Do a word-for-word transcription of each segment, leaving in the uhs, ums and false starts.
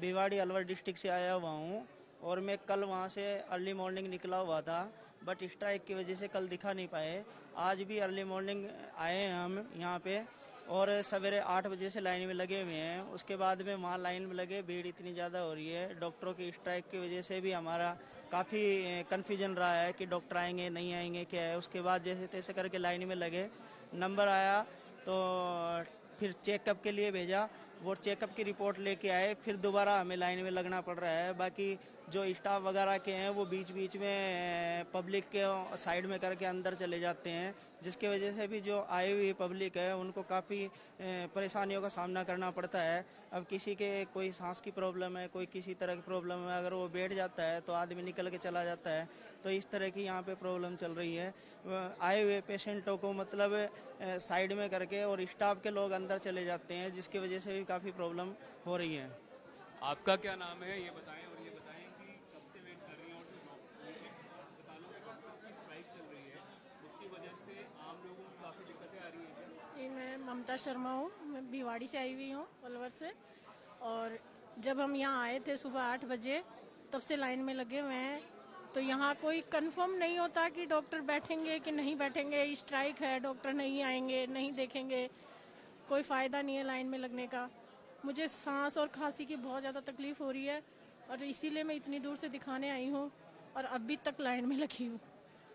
Bhiwadi Alwar district से आया हुआ हूँ और मैं कल वहाँ से अर्ली मॉर्निंग निकला हुआ था, बट स्ट्राइक की वजह से कल दिखा नहीं पाए। आज भी अर्ली मॉर्निंग आए हैं हम यहाँ पे और सवेरे आठ बजे से लाइन में लगे हुए हैं। उसके बाद में वहाँ लाइन में लगे, भीड़ इतनी ज़्यादा हो रही है। डॉक्टरों की स्ट्राइक की वजह से भी हमारा काफ़ी कन्फ्यूजन रहा है कि डॉक्टर आएंगे नहीं आएंगे क्या है। उसके बाद जैसे तैसे करके लाइन में लगे, नंबर आया तो फिर चेकअप के लिए भेजा, वो चेकअप की रिपोर्ट लेके आए, फिर दोबारा हमें लाइन में लगना पड़ रहा है। बाकी जो स्टाफ वगैरह के हैं वो बीच बीच में पब्लिक के साइड में करके अंदर चले जाते हैं, जिसकी वजह से भी जो आई हुई पब्लिक है उनको काफ़ी परेशानियों का सामना करना पड़ता है। अब किसी के कोई सांस की प्रॉब्लम है, कोई किसी तरह की प्रॉब्लम है, अगर वो बैठ जाता है तो आदमी निकल के चला जाता है। तो इस तरह की यहाँ पे प्रॉब्लम चल रही है। आए हुए पेशेंटों को मतलब साइड में करके और स्टाफ के लोग अंदर चले जाते हैं, जिसकी वजह से भी काफ़ी प्रॉब्लम हो रही है। आपका क्या नाम है ये बताएं, और ये बताएं कि कब से वेट कर रही हैं, और जो अस्पतालों में डॉक्टर्स की स्ट्राइक चल रही है उसकी वजह से आम लोगों को काफ़ी दिक्कतें आ रही हैं। जी, मैं ममता शर्मा हूँ, मैं भिवाड़ी से आई हुई हूँ अलवर से। और जब हम यहाँ आए थे सुबह आठ बजे तब से लाइन में लगे हुए हैं, तो यहाँ कोई कंफर्म नहीं होता कि डॉक्टर बैठेंगे कि नहीं बैठेंगे। स्ट्राइक है, डॉक्टर नहीं आएंगे, नहीं देखेंगे, कोई फ़ायदा नहीं है लाइन में लगने का। मुझे सांस और खांसी की बहुत ज़्यादा तकलीफ हो रही है और इसीलिए मैं इतनी दूर से दिखाने आई हूँ और अभी तक लाइन में लगी हूँ।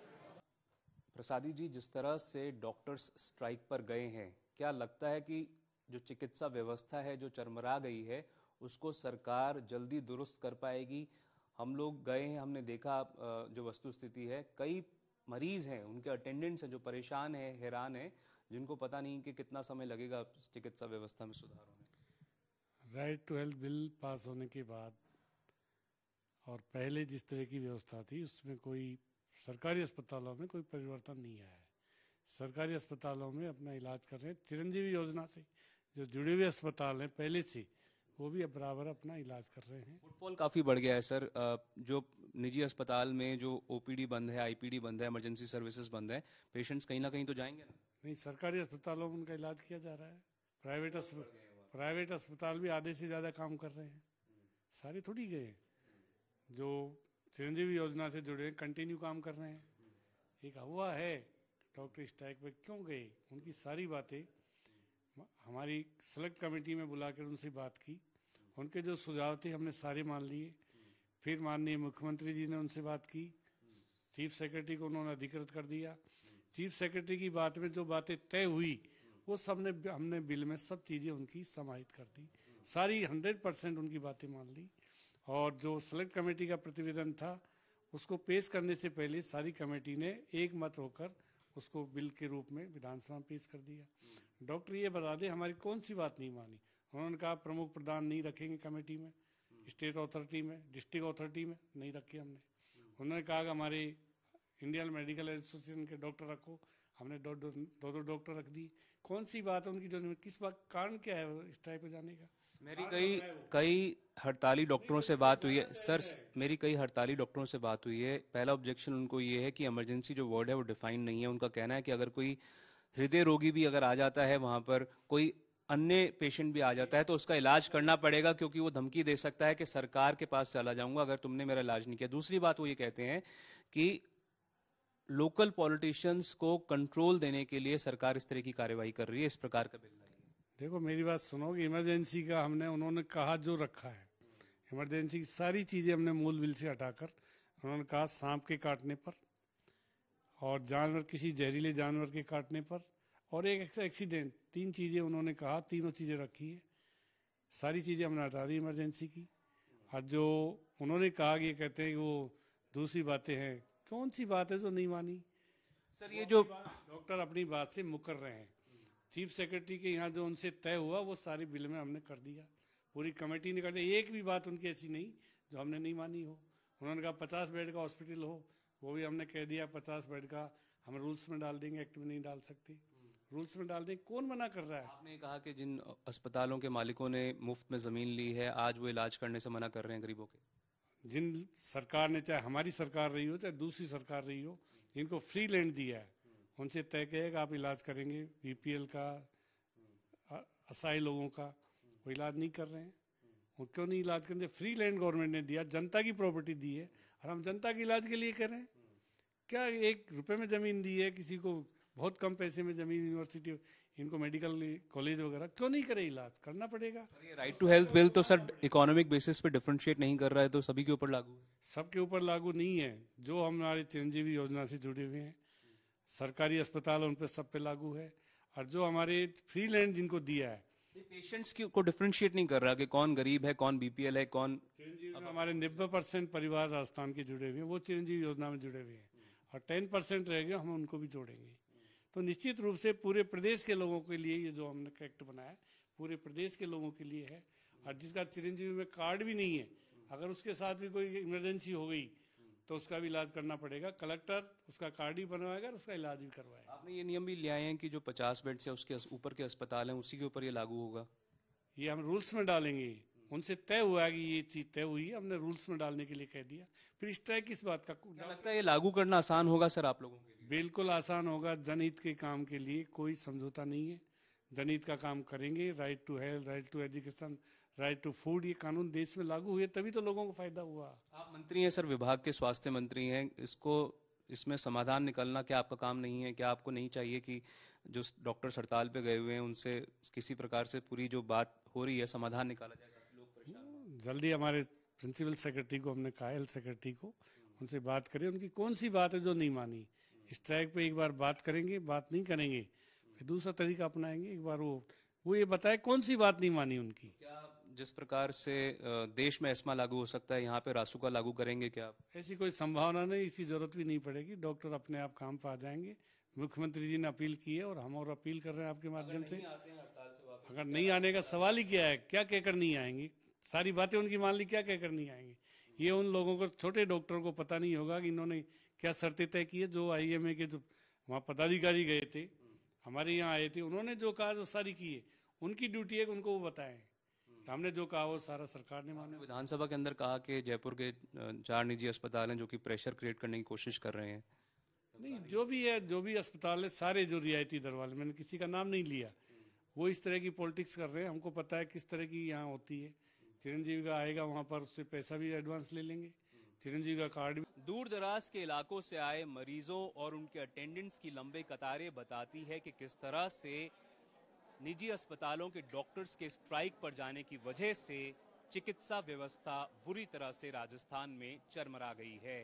प्रसादी जी, जिस तरह से डॉक्टर्स स्ट्राइक पर गए हैं, क्या लगता है कि जो चिकित्सा व्यवस्था है जो चरमरा गई है उसको सरकार जल्दी दुरुस्त कर पाएगी? हम लोग गए हैं, हमने देखा जो वस्तु स्थिति है, कई मरीज हैं, उनके अटेंडेंट्स हैं जो परेशान हैं, हैरान हैं, जिनको पता नहीं कि कितना समय लगेगा चिकित्सा व्यवस्था में सुधार होने। Right to health bill pass होने के बाद और पहले जिस तरह की व्यवस्था थी उसमें कोई सरकारी अस्पतालों में कोई परिवर्तन नहीं आया है। सरकारी अस्पतालों में अपना इलाज कर रहे हैं। चिरंजीवी योजना से जो जुड़े हुए अस्पताल हैं पहले से, वो भी अब बराबर अपना इलाज कर रहे हैं। फुटफॉल काफ़ी बढ़ गया है सर। जो निजी अस्पताल में जो ओपीडी बंद है, आईपीडी बंद है, इमरजेंसी सर्विसेज बंद है, पेशेंट्स कहीं ना कहीं तो जाएंगे ना? नहीं, सरकारी अस्पतालों में उनका इलाज किया जा रहा है। प्राइवेट प्राइवेट अस्पताल भी आधे से ज़्यादा काम कर रहे हैं, सारे थोड़ी गए। जो चिरंजीवी योजना से जुड़े हैं कंटिन्यू काम कर रहे हैं। एक हुआ है डॉक्टर स्ट्राइक पे क्यों गए, उनकी सारी बातें हमारी सेलेक्ट कमेटी में बुलाकर उनसे बात की। उनके जो सुझाव थे हमने सारे मान लिए। फिर माननीय मुख्यमंत्री जी ने उनसे बात की, चीफ सेक्रेटरी को उन्होंने अधिकृत कर दिया। चीफ सेक्रेटरी की बात में जो बातें तय हुई वो सबने हमने बिल में सब चीज़ें उनकी समाहित कर दी। सारी हंड्रेड परसेंट उनकी बातें मान ली। और जो सेलेक्ट कमेटी का प्रतिवेदन था उसको पेश करने से पहले सारी कमेटी ने एक मत होकर उसको बिल के रूप में विधानसभा में पेश कर दिया। डॉक्टर ये बता दें हमारी कौन सी बात नहीं मानी। उन्होंने कहा प्रमुख प्रधान नहीं रखेंगे कमेटी में, स्टेट अथॉरिटी में, डिस्ट्रिक्ट अथॉरिटी में नहीं रखे हमने। उन्होंने कहा कि हमारे इंडियन मेडिकल एसोसिएशन के डॉक्टर रखो, हमने दो दो दो दो डॉक्टर रख दी। कौन सी बात है उनकी जो किस बात कारण क्या है स्ट्राइक पे जाने का? मेरी कई कई हड़ताली डॉक्टरों से बात हुई है सर, मेरी कई हड़ताली डॉक्टरों से बात हुई है। पहला ऑब्जेक्शन उनको ये है कि इमरजेंसी जो वार्ड है वो डिफाइन नहीं है। उनका कहना है कि अगर कोई हृदय रोगी भी अगर आ जाता है, वहां पर कोई अन्य पेशेंट भी आ जाता है तो उसका इलाज करना पड़ेगा, क्योंकि वो धमकी दे सकता है कि सरकार के पास चला जाऊंगा अगर तुमने मेरा इलाज नहीं किया। दूसरी बात वो ये कहते हैं कि लोकल पॉलिटिशियंस को कंट्रोल देने के लिए सरकार इस तरह की कार्यवाही कर रही है। इस प्रकार का बिल लाइए। देखो मेरी बात सुनो कि इमरजेंसी का हमने उन्होंने कहा जो रखा है, इमरजेंसी की सारी चीज़ें हमने मूल बिल से हटाकर उन्होंने कहा सांप के काटने पर और जानवर किसी जहरीले जानवर के काटने पर और एक एक्सीडेंट, तीन चीज़ें उन्होंने कहा, तीनों चीज़ें रखी है। सारी चीज़ें हमने हटा दी इमरजेंसी की। और जो उन्होंने कहा कि ये कहते हैं कि वो दूसरी बातें हैं, कौन सी बात है जो नहीं मानी सर? ये जो डॉक्टर अपनी बात से मुकर रहे हैं, चीफ सेक्रेटरी के यहाँ जो उनसे तय हुआ वो सारी बिल में हमने कर दिया, पूरी कमेटी ने कर दिया। एक भी बात उनकी ऐसी नहीं जो हमने नहीं मानी हो। उन्होंने कहा पचास बेड का हॉस्पिटल हो, वो भी हमने कह दिया पचास बेड का हम रूल्स में डाल देंगे, एक्ट में नहीं डाल सकते, रूल्स में डाल देंगे। कौन मना कर रहा है? आपने कहा कि जिन अस्पतालों के मालिकों ने मुफ्त में जमीन ली है आज वो इलाज करने से मना कर रहे हैं गरीबों के। जिन सरकार ने, चाहे हमारी सरकार रही हो चाहे दूसरी सरकार रही हो, इनको फ्री लैंड दिया है, उनसे तय किया आप इलाज करेंगे। बीपीएल का, असहाय लोगों का वो इलाज नहीं कर रहे हैं। वो क्यों नहीं इलाज करते? फ्री लैंड गवर्नमेंट ने दिया, जनता की प्रॉपर्टी दी है और हम जनता के इलाज के लिए करें। क्या एक रुपए में ज़मीन दी है किसी को, बहुत कम पैसे में ज़मीन, यूनिवर्सिटी, इनको मेडिकल कॉलेज वगैरह, क्यों नहीं करे? इलाज करना पड़ेगा। ये राइट टू हेल्थ बिल तो सर इकोनॉमिक बेसिस पे डिफरेंशिएट नहीं कर रहा है, तो सभी के ऊपर लागू है। सबके ऊपर लागू नहीं है। जो हमारे चिरंजीवी योजना से जुड़े हुए हैं, सरकारी अस्पताल, उन पर सब पे लागू है। और जो हमारे फ्री लैंड जिनको दिया है, पेशेंट्स को डिफरेंशिएट नहीं कर रहा कि कौन गरीब है, कौन बीपीएल है, कौन। चिरंजीवी में हमारे नब्बे परसेंट परिवार राजस्थान के जुड़े हुए हैं, वो चिरंजीवी योजना में जुड़े हुए हैं, और टेन परसेंट रह गए, हम उनको भी जोड़ेंगे। तो निश्चित रूप से पूरे प्रदेश के लोगों के लिए ये जो हमने एक्ट बनाया, पूरे प्रदेश के लोगों के लिए है। और जिसका चिरंजीवी में कार्ड भी नहीं है, अगर उसके साथ भी कोई इमरजेंसी हो गई तो उसका भी इलाज करना पड़ेगा। कलेक्टर उसका कार्ड ही बनवाएगा और उसका इलाज भी करवाएगा। आपने ये नियम भी ले आए हैं कि जो पचास बेड से उसके ऊपर के अस्पताल हैं उसी के ऊपर ये लागू होगा। ये हम रूल्स में डालेंगे। उनसे तय हुआ है कि ये चीज़ तय हुई है, हमने रूल्स में डालने के लिए कह दिया। फिर स्ट्राइक किस बात का? क्या लगता है ये लागू करना आसान होगा सर आप लोगों के लिए? बिल्कुल आसान होगा। जनहित के काम के लिए कोई समझौता नहीं है। जनहित का काम करेंगे। Right to health, right to education, right to food, ये कानून देश में लागू हुए तभी तो लोगों को फायदा हुआ। आप मंत्री हैं सर, विभाग के स्वास्थ्य मंत्री हैं, इसको इसमें समाधान निकलना क्या आपका काम नहीं है? क्या आपको नहीं चाहिए कि जो डॉक्टर हड़ताल पे गए हुए हैं उनसे किसी प्रकार से पूरी जो बात हो रही है समाधान निकाला जाएगा? लोग परेशान। जल्दी हमारे प्रिंसिपल सेक्रेटरी को हमने कहा, हेल्थ सेक्रेटरी को, उनसे बात करें। उनकी कौन सी बात है जो नहीं मानी? स्ट्राइक पे एक बार बात करेंगे, बात नहीं करेंगे फिर दूसरा तरीका अपनाएंगे। एक बार वो वो ये बताए कौन सी बात नहीं मानी उनकी। क्या जिस प्रकार से देश में एस्मा लागू हो सकता है यहाँ पे रासुका लागू करेंगे क्या आप? ऐसी कोई संभावना नहीं, इसी जरूरत भी नहीं पड़ेगी। डॉक्टर अपने आप काम पर आ जाएंगे। मुख्यमंत्री जी ने अपील की है और हम और अपील कर रहे हैं आपके माध्यम से। अगर नहीं आने का सवाल ही क्या है? क्या कहकर नहीं आएंगे? सारी बातें उनकी मान ली, क्या कहकर नहीं आएंगे? ये उन लोगों को, छोटे डॉक्टरों को पता नहीं होगा कि इन्होंने क्या शर्तें तय की है। जो आईएमए के जो वहाँ पदाधिकारी गए थे, हमारे यहाँ आए थे, उन्होंने जो कहा जो सारी की है। उनकी ड्यूटी है कि उनको वो बताएं। हमने जो कहा वो सारा सरकार ने माना। विधानसभा के अंदर कहा कि जयपुर के चार निजी अस्पताल हैं जो कि प्रेशर क्रिएट करने की कोशिश कर रहे हैं। नहीं, जो भी है, जो भी अस्पताल है, सारे जो रियायती दर वाले, मैंने किसी का नाम नहीं लिया, वो इस तरह की पॉलिटिक्स कर रहे हैं। हमको पता है किस तरह की यहाँ होती है। चिरंजीवी का आएगा वहाँ पर, उससे पैसा भी एडवांस ले लेंगे, चिरंजीवी का कार्ड भी। दूर दराज के इलाकों से आए मरीजों और उनके अटेंडेंट्स की लंबी कतारें बताती है कि किस तरह से निजी अस्पतालों के डॉक्टर्स के स्ट्राइक पर जाने की वजह से चिकित्सा व्यवस्था बुरी तरह से राजस्थान में चरमरा गई है।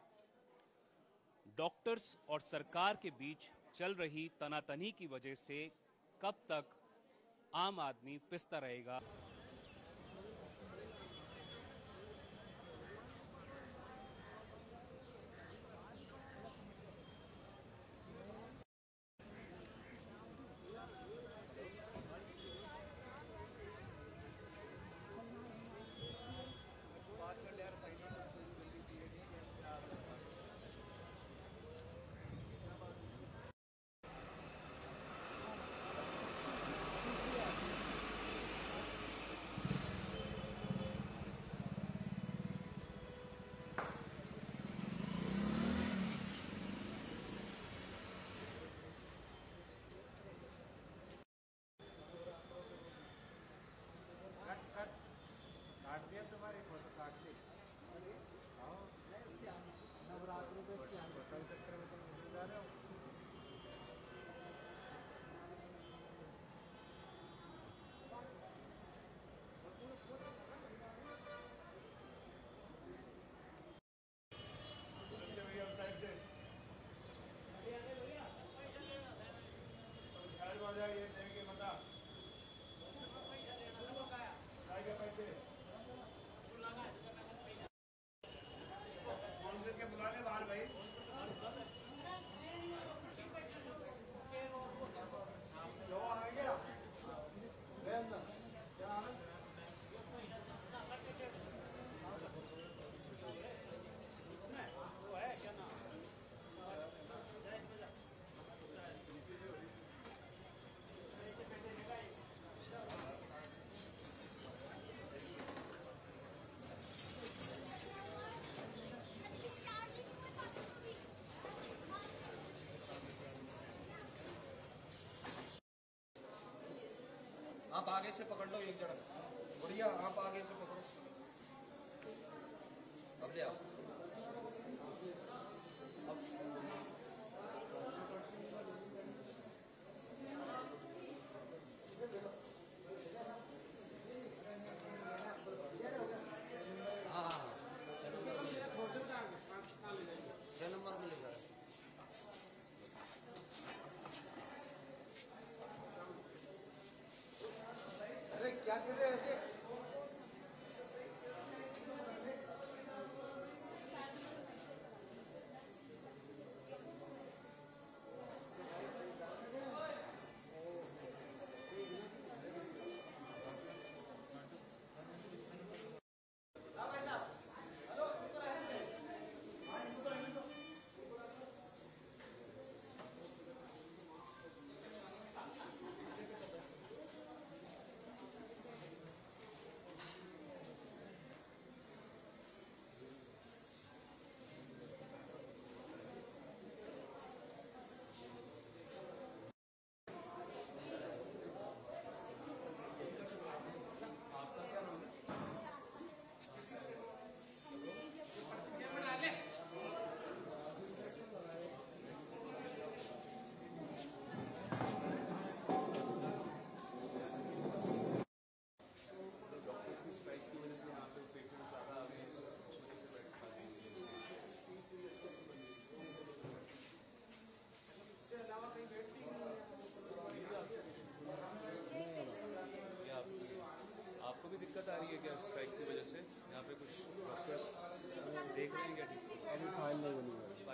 डॉक्टर्स और सरकार के बीच चल रही तनातनी की वजह से कब तक आम आदमी पिसता रहेगा? आप आगे से पकड़ लो एक जगह, बढ़िया। आप आगे से पकड़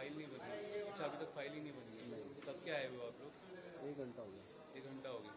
फाइल नहीं बनी? अच्छा, अभी तक फाइल ही नहीं बनी है। तो कब के आए हुए हो आप लोग? एक घंटा हो गया। एक घंटा हो गया।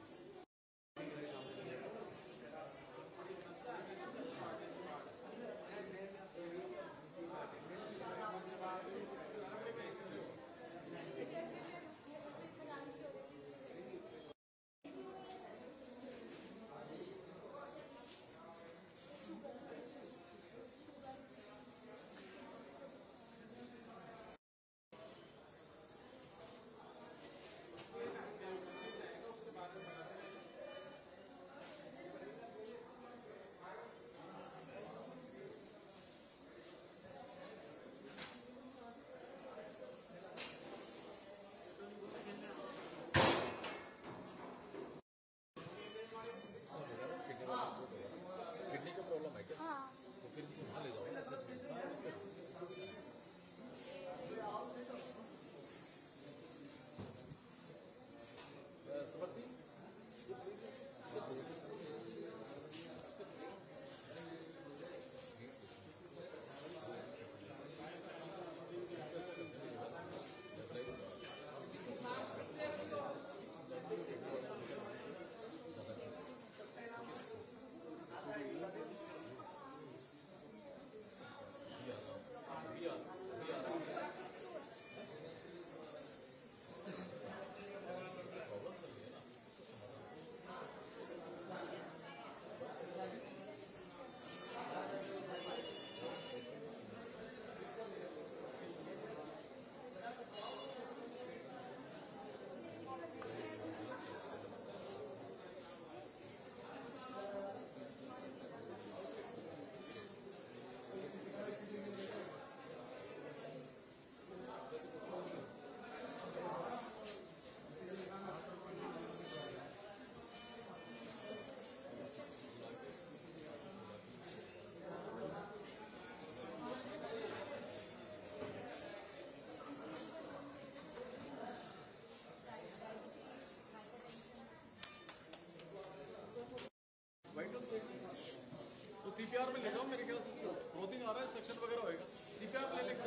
तो सीपीआर में ले जाओ, मेरे ख्याल से क्लोथिंग आ रहा है, सेक्शन वगैरह होएगा, सीपीआर ले लेंगे।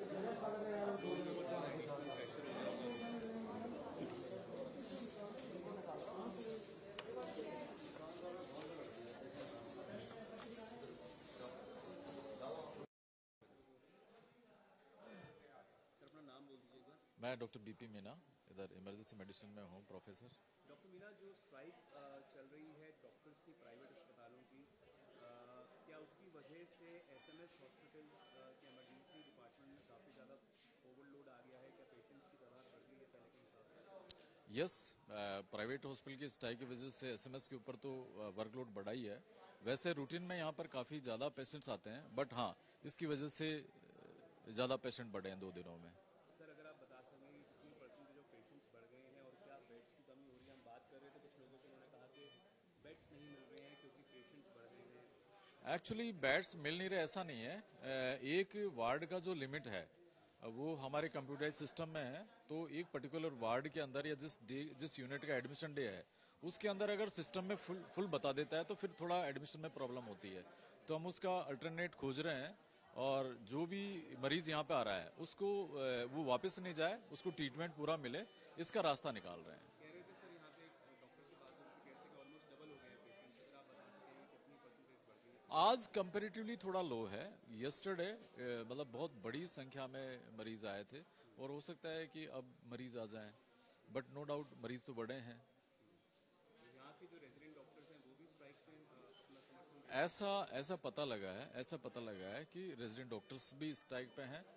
मैं डॉक्टर बीपी मीना, इधर इमरजेंसी मेडिसिन में हूँ प्रोफेसर। डॉक्टर मीना, जो स्ट्राइक चल रही है डॉक्टर्स की प्राइवेट अस्पतालों की, आ, क्या उसकी वजह से एसएमएस हॉस्पिटल के इमरजेंसी डिपार्टमेंट में काफ़ी ज़्यादा ओवरलोड आ गया है? क्या पेशेंट्स की तादाद बढ़ गई है पहले के मुकाबले? यस, प्राइवेट हॉस्पिटल की स्ट्राइक की वजह से एसएमएस के ऊपर तो वर्कलोड बढ़ा ही है। वैसे रूटीन में यहाँ पर काफ़ी ज़्यादा पेशेंट्स आते हैं, बट हाँ, इसकी वजह से ज़्यादा पेशेंट बढ़े हैं दो दिनों में। सर, अगर आप बता सकें कितनी परसेंटेज ऑफ पेशेंट्स बढ़ गए हैं और क्या बेड्स की कमी हो रही है? हम बात कर रहे थे कुछ लोगों से, उन्होंने कहा कि बेड्स नहीं मिल रहे हैं क्योंकि पेशेंट्स बढ़ गए हैं। एक्चुअली बेड्स मिल नहीं रहे ऐसा नहीं है। एक वार्ड का जो लिमिट है वो हमारे कंप्यूटराइज सिस्टम में है, तो एक पर्टिकुलर वार्ड के अंदर या जिस जिस यूनिट का एडमिशन डे है उसके अंदर अगर सिस्टम में फुल फुल बता देता है तो फिर थोड़ा एडमिशन में प्रॉब्लम होती है। तो हम उसका अल्टरनेट खोज रहे हैं और जो भी मरीज यहाँ पे आ रहा है उसको वो वापस नहीं जाए, उसको ट्रीटमेंट पूरा मिले, इसका रास्ता निकाल रहे हैं। कह रहे थे सर, यहाँ पे डॉक्टर से बात होती कहते कि ऑलमोस्ट डबल हो गए हैं पेशेंट्स। अगर आप बता सकें कितनी परसेंटेज बढ़ गई है? आज कंपेरेटिवली थोड़ा लो है। यस्टरडे मतलब बहुत बड़ी संख्या में मरीज आए थे और हो सकता है कि अब मरीज आ जाएं, बट नो डाउट मरीज तो बढ़े हैं। यहाँ के जो रेजिडेंट डॉक्टर्स हैं वो भी स्ट्राइक में अपना समर्थन? ऐसा ऐसा पता लगा है ऐसा पता लगा है कि रेजिडेंट डॉक्टर्स भी स्ट्राइक पे हैं।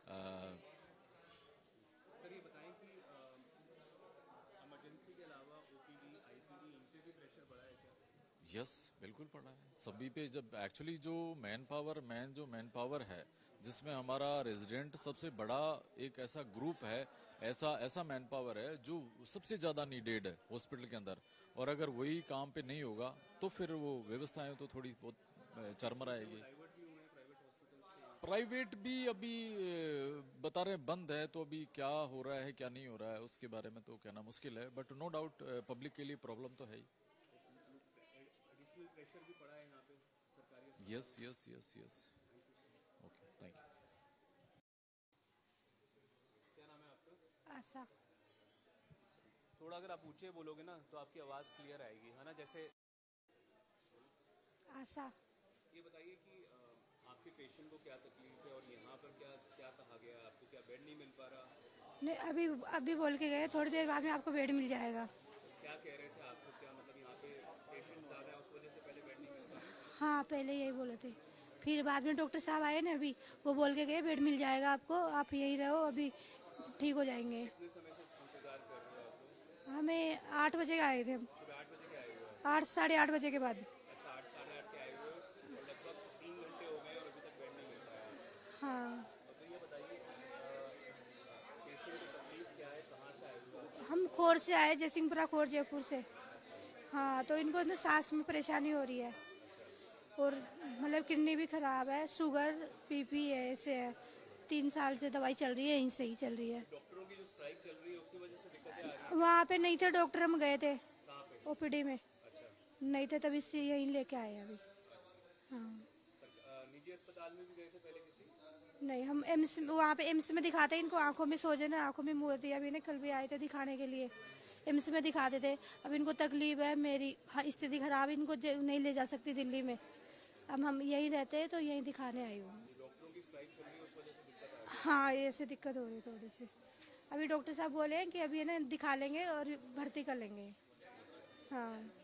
सर, ये बताएं कि इमरजेंसी के अलावा ओपीडी, आईपीडी, इन पे भी प्रेशर बढ़ा है क्या? यस, बिल्कुल पड़ा है सभी पे। जब एक्चुअली जो मैन पावर मैन जो मैन पावर है जिसमें हमारा रेजिडेंट सबसे बड़ा एक ऐसा ग्रुप है, ऐसा ऐसा मैन पावर है जो सबसे ज्यादा नीडेड है हॉस्पिटल के अंदर, और अगर वही काम पे नहीं होगा तो फिर वो व्यवस्थाएं तो थोड़ी बहुत चरमराएगी। प्राइवेट भी अभी बता रहे हैं बंद है, तो अभी क्या हो रहा है क्या नहीं हो रहा है उसके बारे में तो कहना मुश्किल है, बट नो डाउट पब्लिक के लिए प्रॉब्लम तो है ही। प्रेशर भी पड़ा है यहाँ पे सरकारी? Yes yes yes yes. Okay, thank you. Asha. थोड़ा अगर आप ऊंचे बोलोगे ना तो आपकी आवाज क्लियर आएगी, है ना। जैसे आशा। ये बताइए कि अ, आपके पेशेंट को क्या तकलीफ है और यहाँ पर क्या क्या कहा गया है आपको? क्या बेड नहीं मिल पा रहा? नहीं, अभी अभी बोल के गए थोड़ी देर बाद में आपको बेड मिल जाएगा। क्या कह रहे थे आपको? क्या मतलब यहाँ पे पेशेंट ज्यादा है उस वजह से पहले बेड नहीं मिलता? हाँ, पहले यही बोले थे, फिर बाद में डॉक्टर साहब आए ना अभी, वो बोल के गए बेड मिल जाएगा आपको, आप यही रहो, अभी ठीक हो जाएंगे। कितने समय से इंतजार कर रहे हो आप लोग? हमें आठ बजे के आए थे हम, सुबह आठ बजे के आए हुए हो? आठ साढ़े आठ बजे के बाद। अच्छा, आठ साढ़े आठ के आए हुए हो और लगभग तीन घंटे हो गए और अभी तक बेड नहीं मिल पाया। हाँ, तो ये बताइए पेशेंट को तकलीफ क्या है, कहाँ से आए हुए हो? हम खोर से आए, जयसिंहपुरा खोर, जयपुर से। हाँ, तो इनको ना सांस में परेशानी हो रही है और मतलब किडनी भी खराब है, शुगर बीपी है, ऐसे है। तीन साल से दवाई चल रही है, यहीं से ही चल रही है। डॉक्टरों की जो स्ट्राइक चल रही है उसकी वजह से दिक्कतें आ रही वहाँ पे नहीं थे डॉक्टर, हम गए थे कहाँ पे? ओपीडी में, अच्छा, नहीं थे तब इससे यहीं लेके आए हैं अभी। हाँ, सर- अ, निजी अस्पताल में भी गए थे पहले किसी? नहीं, हम एम्स वहाँ पे एम्स में दिखाते हैं इनको, आंखों में सोजन है, आंखों में मोतिया अभी ना, कल भी आए थे दिखाने के लिए, एम्स में दिखाते थे। अब इनको तकलीफ है, मेरी हाँ, स्थिति खराब, इनको ज- नहीं ले जा सकती दिल्ली में, अब हम यहीं रहते हैं तो यहीं दिखाने आई हूँ। डॉक्टरों की स्ट्राइक चल रही है उस वजह से दिक्कत आ रही हाँ, ऐसे दिक्कत हो रही है थोड़ी सी। अभी डॉक्टर साहब बोले हैं कि अभी है ना दिखा लेंगे और भर्ती कर लेंगे। हाँ।